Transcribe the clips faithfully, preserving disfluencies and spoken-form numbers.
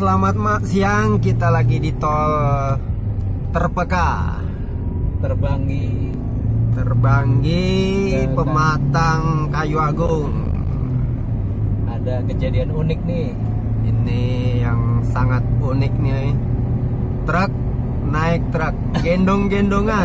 selamat ma- siang. Kita lagi di tol Terpeka, Terbanggi, Terbanggi, Dan- Pematang, Kayu Agung. ada kejadian unik nih. Ini yang sangat unik nih. Truk naik truk, gendong-gendongan.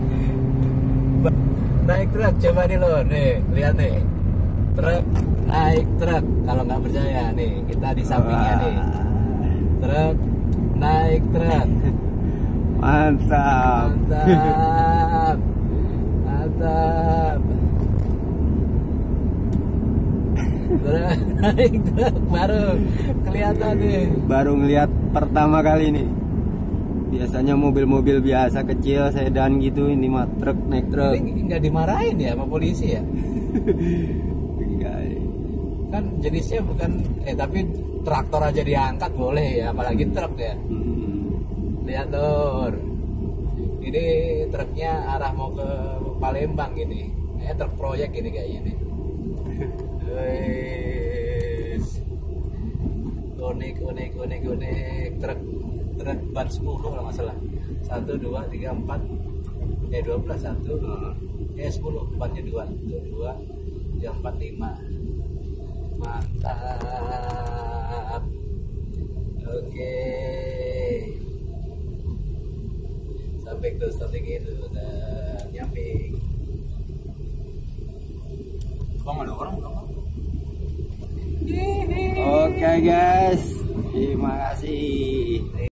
Naik truk, coba nih lo, nih lihat nih. Truk naik truk, kalau nggak percaya nih kita di sampingnya nih. Truk naik truk. Mantap. Mantap, mantap. Truk naik truk baru kelihatan nih. Baru ngeliat pertama kali nih. Biasanya mobil-mobil biasa kecil, sedan gitu, ini mah truk naik truk. Ini nggak dimarahin ya sama polisi ya? Enggak. Kan jenisnya bukan, eh tapi traktor aja diangkat boleh ya, apalagi truk ya. Hmm. Lihat Lur, ini truknya arah mau ke Palembang ini, eh truk proyek ini kayaknya nih. Wes, unik unik unik unik truk truk ban sepuluh kalau nggak salah, satu dua tiga empat, eh dua belas satu, eh sepuluh bannya dua, dua tiga empat lima, mantap. Oke. Sampai tuh sampai gitu udah nyamping. Bang ada orang belum? Oke guys, terima kasih.